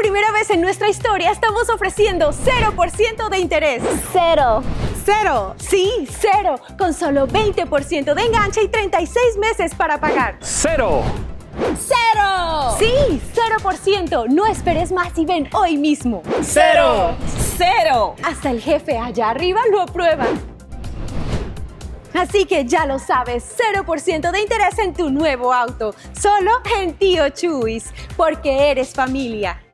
primera vez en nuestra historia estamos ofreciendo 0% de interés. Cero. ¡Cero! Sí, cero. Con solo 20% de enganche y 36 meses para pagar. ¡Cero! ¡Cero! Sí, 0%. No esperes más y ven hoy mismo. ¡Cero! ¡Cero! Hasta el jefe allá arriba lo aprueba. Así que ya lo sabes, 0% de interés en tu nuevo auto. Solo en Tío Chuys, porque eres familia.